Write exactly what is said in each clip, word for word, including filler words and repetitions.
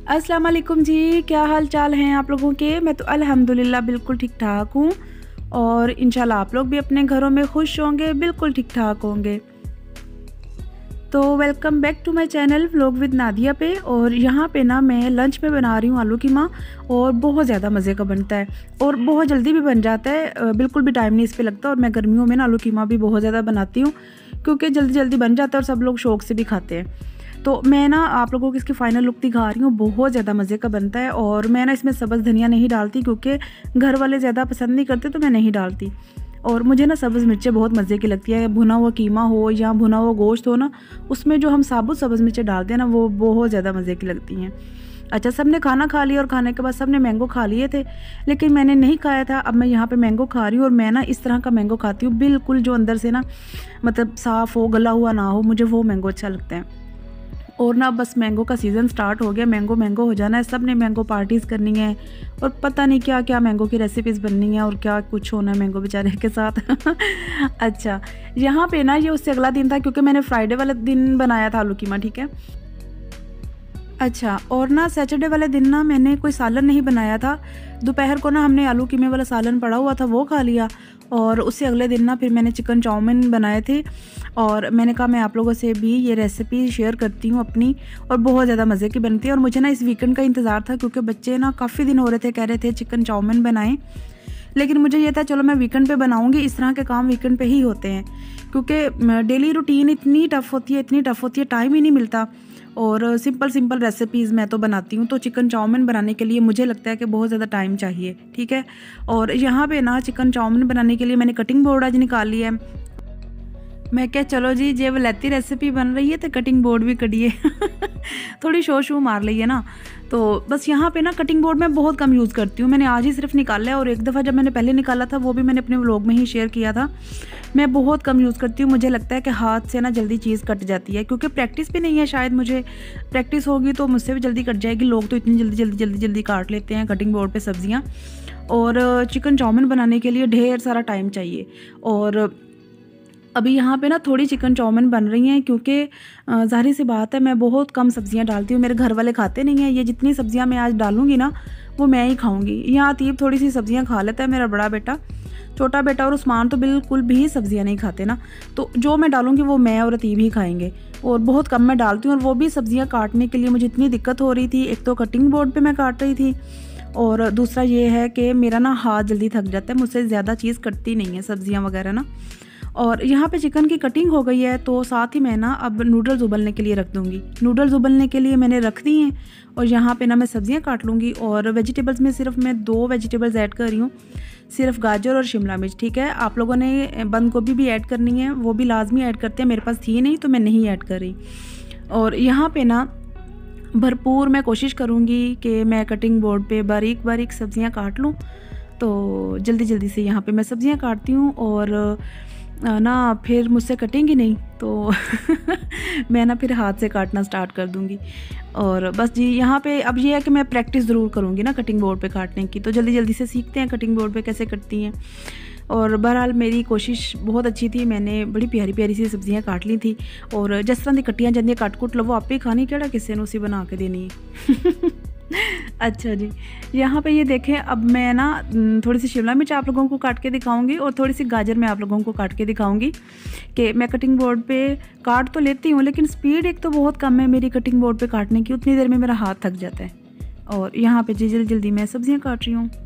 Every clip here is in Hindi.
अस्सलाम वालेकुम जी, क्या हाल चाल हैं आप लोगों के। मैं तो अल्हम्दुलिल्लाह बिल्कुल ठीक ठाक हूँ और इंशाल्लाह आप लोग भी अपने घरों में खुश होंगे, बिल्कुल ठीक ठाक होंगे। तो welcome back to my channel vlog with Nadia पे। और यहाँ पे ना मैं लंच में बना रही हूँ आलू कीमा और बहुत ज़्यादा मज़े का बनता है और बहुत जल्दी भी बन जाता है, बिल्कुल भी टाइम नहीं इस पे लगता। और मैं गर्मियों में ना आलू कीमा भी बहुत ज़्यादा बनाती हूँ क्योंकि जल्दी जल्दी बन जाता है और सब लोग शौक़ से भी खाते हैं। तो मैं ना आप लोगों को इसकी फ़ाइनल लुक दिखा रही हूँ, बहुत ज़्यादा मज़े का बनता है। और मैं ना इसमें सब्ज़ धनिया नहीं डालती क्योंकि घर वाले ज़्यादा पसंद नहीं करते, तो मैं नहीं डालती। और मुझे ना सब्ज़ मिर्चें बहुत मज़े की लगती है, भुना हुआ कीमा हो या भुना हुआ गोश्त हो ना, उसमें जो हम साबुत सब्ज़ मिर्चें डालते हैं ना, वो बहुत ज़्यादा मज़े की लगती हैं। अच्छा, सब ने खाना खा लिया और खाने के बाद सब ने मैंगो खा लिए थे, लेकिन मैंने नहीं खाया था। अब मैं यहाँ पे मैंगो खा रही हूँ और मैं ना इस तरह का मैंगो खाती हूँ, बिल्कुल जो अंदर से ना मतलब साफ़ हो, गला हुआ ना हो, मुझे वो मैंगो अच्छा लगता है। और ना बस मैंगो का सीज़न स्टार्ट हो गया, मैंगो मैंगो हो जाना है, सब ने मैंगो पार्टीज़ करनी है और पता नहीं क्या क्या मैंगो की रेसिपीज़ बननी है और क्या कुछ होना है मैंगो बेचारे के साथ। अच्छा, यहाँ पे ना ये उससे अगला दिन था क्योंकि मैंने फ्राइडे वाले दिन बनाया था आलू कीमा, ठीक है। अच्छा, और ना सैटरडे वाले दिन ना मैंने कोई सालन नहीं बनाया था, दोपहर को ना हमने आलू कीमे वाला सालन पड़ा हुआ था वो खा लिया। और उससे अगले दिन ना फिर मैंने चिकन चाउमीन बनाए थे और मैंने कहा मैं आप लोगों से भी ये रेसिपी शेयर करती हूँ अपनी, और बहुत ज़्यादा मज़े की बनती है। और मुझे ना इस वीकेंड का इंतज़ार था क्योंकि बच्चे ना काफ़ी दिन हो रहे थे, कह रहे थे चिकन चाउमीन बनाएं, लेकिन मुझे ये था चलो मैं वीकेंड पे बनाऊंगी। इस तरह के काम वीकेंड पे ही होते हैं क्योंकि डेली रूटीन इतनी टफ़ होती है इतनी टफ़ होती है टाइम ही नहीं मिलता। और सिंपल सिंपल रेसिपीज़ मैं तो बनाती हूँ, तो चिकन चाउमीन बनाने के लिए मुझे लगता है कि बहुत ज़्यादा टाइम चाहिए, ठीक है। और यहाँ पे ना चिकन चाउमीन बनाने के लिए मैंने कटिंग बोर्ड आज निकाल लिया है। मैं क्या चलो जी जे वलैती रेसिपी बन रही है तो कटिंग बोर्ड भी कटिए। थोड़ी शो शू मार ली है ना। तो बस यहाँ पे ना कटिंग बोर्ड मैं बहुत कम यूज़ करती हूँ, मैंने आज ही सिर्फ निकाला है और एक दफ़ा जब मैंने पहले निकाला था वो भी मैंने अपने व्लॉग में ही शेयर किया था। मैं बहुत कम यूज़ करती हूँ, मुझे लगता है कि हाथ से ना जल्दी चीज़ कट जाती है क्योंकि प्रैक्टिस भी नहीं है शायद, मुझे प्रैक्टिस होगी तो मुझसे भी जल्दी कट जाएगी। लोग तो इतनी जल्दी जल्दी जल्दी जल्दी काट लेते हैं कटिंग बोर्ड पर सब्ज़ियाँ, और चिकन चाउमीन बनाने के लिए ढेर सारा टाइम चाहिए। और अभी यहाँ पे ना थोड़ी चिकन चाउमीन बन रही हैं क्योंकि ज़ाहिर सी बात है मैं बहुत कम सब्ज़ियाँ डालती हूँ, मेरे घर वाले खाते नहीं हैं। ये जितनी सब्ज़ियाँ मैं आज डालूँगी ना वो मैं ही खाऊँगी। यहाँ अतीब थोड़ी सी सब्ज़ियाँ खा लेता है, मेरा बड़ा बेटा, छोटा बेटा और उस्मान तो बिल्कुल भी सब्ज़ियाँ नहीं खाते ना, तो जो मैं डालूँगी वो मैं और अतीब ही खाएँगे। और बहुत कम मैं डालती हूँ, और वो भी सब्ज़ियाँ काटने के लिए मुझे इतनी दिक्कत हो रही थी। एक तो कटिंग बोर्ड पर मैं काट रही थी और दूसरा ये है कि मेरा ना हाथ जल्दी थक जाता है, मुझसे ज़्यादा चीज़ कटती नहीं है सब्ज़ियाँ वगैरह ना। और यहाँ पे चिकन की कटिंग हो गई है तो साथ ही मैं ना अब नूडल्स उबलने के लिए रख दूँगी। नूडल्स उबलने के लिए मैंने रख दी हैं और यहाँ पे ना मैं सब्ज़ियाँ काट लूँगी। और वेजिटेबल्स में सिर्फ मैं दो वेजिटेबल्स ऐड कर रही हूँ, सिर्फ गाजर और शिमला मिर्च, ठीक है। आप लोगों ने बंद गोभी भी ऐड करनी है, वो भी लाजमी ऐड करते हैं, मेरे पास थी नहीं तो मैं नहीं ऐड कर रही। और यहाँ पर ना भरपूर मैं कोशिश करूँगी कि मैं कटिंग बोर्ड पर बारीक बारीक सब्ज़ियाँ काट लूँ। तो जल्दी जल्दी से यहाँ पर मैं सब्ज़ियाँ काटती हूँ और ना फिर मुझसे कटेंगी नहीं तो मैं ना फिर हाथ से काटना स्टार्ट कर दूंगी। और बस जी यहाँ पे अब ये है कि मैं प्रैक्टिस ज़रूर करूँगी ना कटिंग बोर्ड पे काटने की, तो जल्दी जल्दी से सीखते हैं कटिंग बोर्ड पे कैसे कटती हैं। और बहरहाल मेरी कोशिश बहुत अच्छी थी, मैंने बड़ी प्यारी प्यारी सी सब्जियां काट ली थी। और जिस तरह की कट्टियाँ जाती कट कुट लवो आपे खानी केड़ा किसी ने उसी बना के देनी है। अच्छा जी, यहाँ पे ये देखें, अब मैं ना थोड़ी सी शिमला मिर्च आप लोगों को काट के दिखाऊंगी और थोड़ी सी गाजर मैं आप लोगों को काट के दिखाऊंगी कि मैं कटिंग बोर्ड पे काट तो लेती हूँ लेकिन स्पीड एक तो बहुत कम है मेरी कटिंग बोर्ड पे काटने की, उतनी देर में मेरा हाथ थक जाता है। और यहाँ पे जी जल्दी जल्दी मैं सब्जियाँ काट रही हूँ।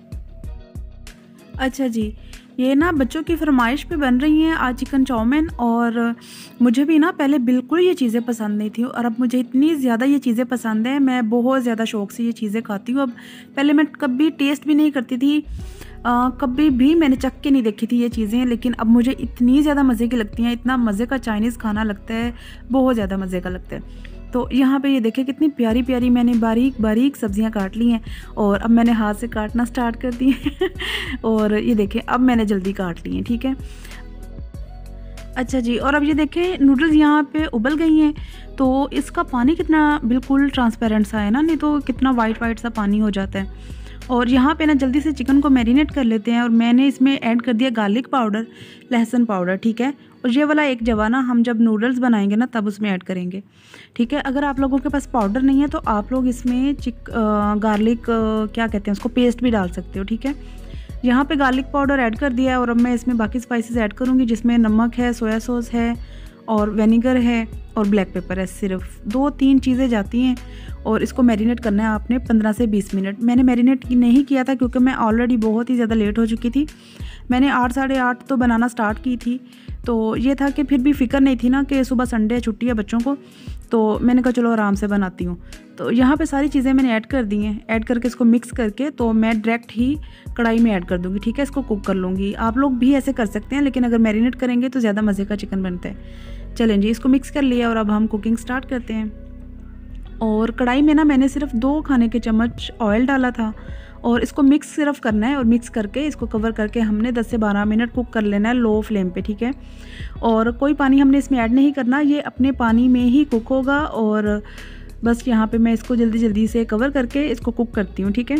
अच्छा जी, ये ना बच्चों की फरमाइश पे बन रही हैं आज चिकन चाउमीन, और मुझे भी ना पहले बिल्कुल ये चीज़ें पसंद नहीं थी और अब मुझे इतनी ज़्यादा ये चीज़ें पसंद हैं, मैं बहुत ज़्यादा शौक़ से ये चीज़ें खाती हूँ। अब पहले मैं कभी टेस्ट भी नहीं करती थी, आ, कभी भी मैंने चख के नहीं देखी थी ये चीज़ें, लेकिन अब मुझे इतनी ज़्यादा मज़े की लगती हैं, इतना मज़े का चाइनीज़ खाना लगता है, बहुत ज़्यादा मज़े का लगता है। तो यहाँ पे ये देखिए कितनी प्यारी प्यारी मैंने बारीक बारीक सब्जियाँ काट ली हैं और अब मैंने हाथ से काटना स्टार्ट कर दी है। और ये देखें अब मैंने जल्दी काट ली हैं, ठीक है। अच्छा जी, और अब ये देखें नूडल्स यहाँ पे उबल गई हैं, तो इसका पानी कितना बिल्कुल ट्रांसपेरेंट सा है ना, नहीं तो कितना वाइट वाइट सा पानी हो जाता है। और यहाँ पे ना जल्दी से चिकन को मैरिनेट कर लेते हैं और मैंने इसमें ऐड कर दिया गार्लिक पाउडर, लहसुन पाउडर, ठीक है। और ये वाला एक जवा ना हम जब नूडल्स बनाएंगे ना तब उसमें ऐड करेंगे, ठीक है। अगर आप लोगों के पास पाउडर नहीं है तो आप लोग इसमें चिक गार्लिक क्या कहते हैं उसको, पेस्ट भी डाल सकते हो, ठीक है। यहाँ पे गार्लिक पाउडर ऐड कर दिया है और अब मैं इसमें बाकी स्पाइसेस ऐड करूँगी, जिसमें नमक है, सोया सॉस है और विनेगर है और ब्लैक पेपर है। सिर्फ दो तीन चीज़ें जाती हैं और इसको मैरिनेट करना है आपने पंद्रह से बीस मिनट। मैंने मैरिनेट नहीं किया था क्योंकि मैं ऑलरेडी बहुत ही ज़्यादा लेट हो चुकी थी। मैंने आठ साढ़े आठ तो बनाना स्टार्ट की थी, तो ये था कि फिर भी फ़िक्र नहीं थी ना कि सुबह संडे छुट्टी है बच्चों को, तो मैंने कहा चलो आराम से बनाती हूँ। तो यहाँ पे सारी चीज़ें मैंने ऐड कर दी हैं। ऐड करके इसको मिक्स करके तो मैं डायरेक्ट ही कढ़ाई में ऐड कर दूँगी, ठीक है। इसको कुक कर लूँगी। आप लोग भी ऐसे कर सकते हैं, लेकिन अगर मैरिनेट करेंगे तो ज़्यादा मज़े का चिकन बनता है। चलें जी, इसको मिक्स कर लिया और अब हम कुकिंग स्टार्ट करते हैं। और कढ़ाई में ना मैंने सिर्फ दो खाने के चम्मच ऑयल डाला था और इसको मिक्स सिर्फ करना है और मिक्स करके इसको कवर करके हमने दस से बारह मिनट कुक कर लेना है लो फ्लेम पे, ठीक है। और कोई पानी हमने इसमें ऐड नहीं करना, ये अपने पानी में ही कुक होगा। और बस यहाँ पे मैं इसको जल्दी जल्दी से कवर करके इसको कुक करती हूँ, ठीक है।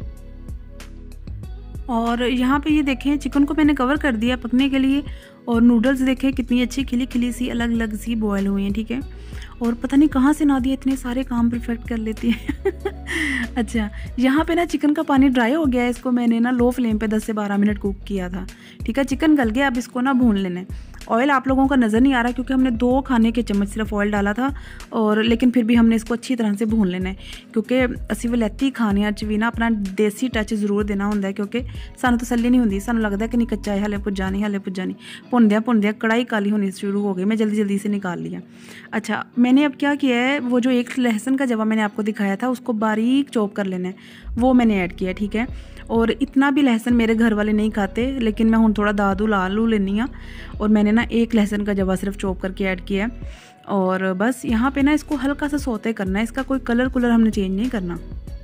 और यहाँ पे ये देखें चिकन को मैंने कवर कर दिया पकने के लिए और नूडल्स देखें कितनी अच्छी खिली खिली सी अलग अलग सी बॉयल हुई हैं, ठीक है। और पता नहीं कहाँ से नादिया इतने सारे काम परफेक्ट कर लेती है। अच्छा, यहाँ पे ना चिकन का पानी ड्राई हो गया है। इसको मैंने ना लो फ्लेम पे दस से बारह मिनट कुक किया था, ठीक है। चिकन गल गया, अब इसको ना भून लेना है। ऑयल आप लोगों का नज़र नहीं आ रहा क्योंकि हमने दो खाने के चम्मच सिर्फ ऑयल डाला था, और लेकिन फिर भी हमने इसको अच्छी तरह से भून लेना है क्योंकि असी वलैती खाने च भी ना अपना देसी टच जरूर देना होंदा है, क्योंकि सानू तसल्ली नहीं होंदी, सानू लगता है कि नहीं कच्चा है, हले पुज्जा नहीं हले पुज्जा नहीं। भुनदियाँ भुनदियाँ कढ़ाई काली होनी शुरू हो गई, मैं जल्दी जल्दी से निकाल लिया। अच्छा, मैंने अब क्या किया है, वो जो एक लहसुन का जवा मैंने आपको दिखाया था उसको बारीक चॉप कर लेना है, वो मैंने ऐड किया, ठीक है। और इतना भी लहसुन मेरे घर वाले नहीं खाते, लेकिन मैं हूँ थोड़ा दादू लाल लू लेनी हाँ, और मैंने ना एक लहसुन का जवा सिर्फ चॉप करके ऐड किया है। और बस यहाँ पे ना इसको हल्का सा सौते करना है, इसका कोई कलर कुलर हमने चेंज नहीं करना।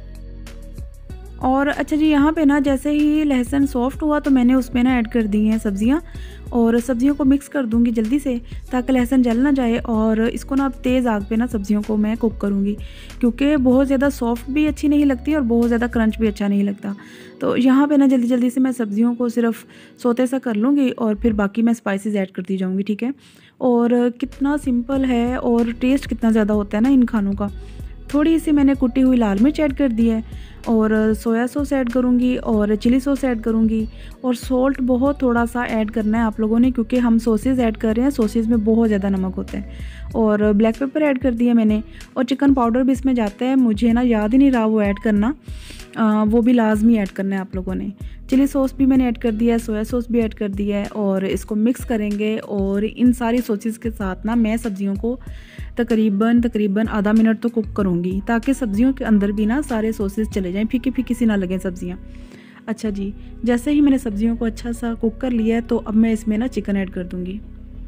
और अच्छा जी, यहाँ पे ना जैसे ही लहसुन सॉफ्ट हुआ तो मैंने उसमें ना ऐड कर दी हैं सब्जियाँ, और सब्जियों को मिक्स कर दूंगी जल्दी से ताकि लहसुन जल ना जाए। और इसको ना अब तेज़ आग पे ना सब्जियों को मैं कुक करूँगी क्योंकि बहुत ज़्यादा सॉफ्ट भी अच्छी नहीं लगती और बहुत ज़्यादा क्रंच भी अच्छा नहीं लगता। तो यहाँ पे ना जल्दी जल्दी से मैं सब्जियों को सिर्फ सोते सा कर लूँगी और फिर बाकी मैं स्पाइसेस ऐड करती जाऊँगी, ठीक है। और कितना सिंपल है और टेस्ट कितना ज़्यादा होता है ना इन खानों का। थोड़ी सी मैंने कुटी हुई लाल मिर्च ऐड कर दी है और सोया सॉस ऐड करूँगी और चिली सॉस ऐड करूँगी, और सॉल्ट बहुत थोड़ा सा ऐड करना है आप लोगों ने क्योंकि हम सॉसेज ऐड कर रहे हैं, सॉसेज में बहुत ज़्यादा नमक होता है। और ब्लैक पेपर ऐड कर दिया मैंने, और चिकन पाउडर भी इसमें जाता है, मुझे ना याद ही नहीं रहा वो ऐड करना, आ, वो भी लाजमी ऐड करना है आप लोगों ने। चिली सॉस भी मैंने ऐड कर दिया है, सोया सॉस भी ऐड कर दिया है, और इसको मिक्स करेंगे। और इन सारी सॉसेस के साथ ना मैं सब्जियों को तकरीबन तकरीबन आधा मिनट तो कुक करूँगी ताकि सब्जियों के अंदर भी ना सारे सॉसेस चले जाएं, फीकी फीकी सी ना लगें सब्जियाँ। अच्छा जी, जैसे ही मैंने सब्जियों को अच्छा सा कुक कर लिया है तो अब मैं इसमें ना चिकन ऐड कर दूँगी।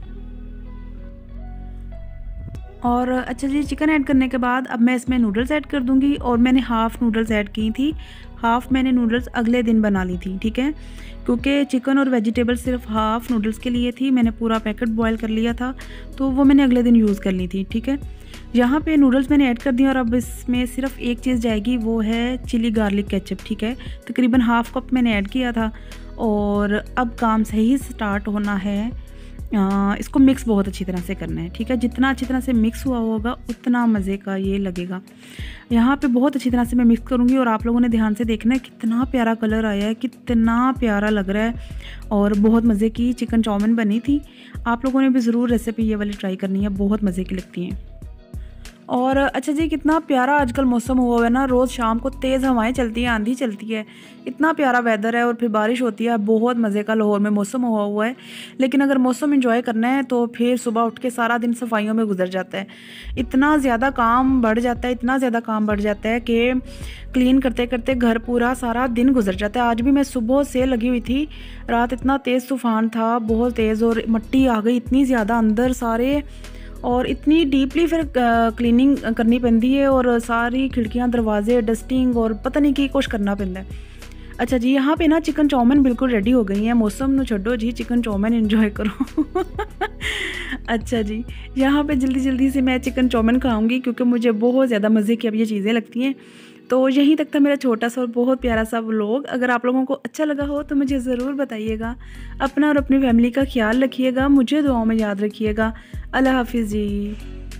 और अच्छा जी, चिकन ऐड करने के बाद अब मैं इसमें नूडल्स ऐड कर दूंगी, और मैंने हाफ़ नूडल्स ऐड की थी, हाफ़ मैंने नूडल्स अगले दिन बना ली थी, ठीक है। क्योंकि चिकन और वेजिटेबल सिर्फ हाफ़ नूडल्स के लिए थी, मैंने पूरा पैकेट बॉयल कर लिया था तो वो मैंने अगले दिन यूज़ कर ली थी, ठीक है। यहाँ पे नूडल्स मैंने ऐड कर दिया और अब इसमें सिर्फ एक चीज़ जाएगी, वो है चिली गार्लिक केचप, ठीक है। तकरीबन हाफ़ कप मैंने ऐड किया था, और अब काम सही स्टार्ट होना है। आ, इसको मिक्स बहुत अच्छी तरह से करना है, ठीक है। जितना अच्छी तरह से मिक्स हुआ होगा उतना मज़े का ये लगेगा। यहाँ पे बहुत अच्छी तरह से मैं मिक्स करूँगी, और आप लोगों ने ध्यान से देखना है कितना प्यारा कलर आया है, कितना प्यारा लग रहा है, और बहुत मज़े की चिकन चाउमीन बनी थी। आप लोगों ने भी ज़रूर रेसिपी ये वाली ट्राई करनी है, बहुत मज़े की लगती हैं। और अच्छा जी, कितना प्यारा आजकल मौसम हुआ है ना, रोज़ शाम को तेज़ हवाएं चलती हैं, आंधी चलती है, इतना प्यारा वेदर है, और फिर बारिश होती है, बहुत मज़े का लाहौर में मौसम हुआ हुआ है। लेकिन अगर मौसम एंजॉय करना है तो फिर सुबह उठ के सारा दिन सफाइयों में गुजर जाता है, इतना ज़्यादा काम बढ़ जाता है, इतना ज़्यादा काम बढ़ जाता है कि क्लीन करते करते घर पूरा सारा दिन गुजर जाता है। आज भी मैं सुबह से लगी हुई थी, रात इतना तेज़ तूफ़ान था, बहुत तेज़, और मिट्टी आ गई इतनी ज़्यादा अंदर सारे, और इतनी डीपली फिर क्लीनिंग करनी पड़ती है, और सारी खिड़कियां दरवाजे डस्टिंग और पता नहीं कि कुछ करना पड़ता है। अच्छा जी, यहाँ पे ना चिकन चाउमीन बिल्कुल रेडी हो गई है, मौसम नु छोड़ो जी, चिकन चाउमीन एंजॉय करो। अच्छा जी, यहाँ पे जल्दी जल्दी से मैं चिकन चाउमीन खाऊंगी क्योंकि मुझे बहुत ज़्यादा मज़े की अब ये चीज़ें लगती हैं। तो यहीं तक था मेरा छोटा-सा और बहुत प्यारा-सा व्लॉग। अगर आप लोगों को अच्छा लगा हो तो मुझे ज़रूर बताइएगा। अपना और अपनी फैमिली का ख़्याल रखिएगा, मुझे दुआओं में याद रखिएगा। अल्लाह हाफ़िज़ जी।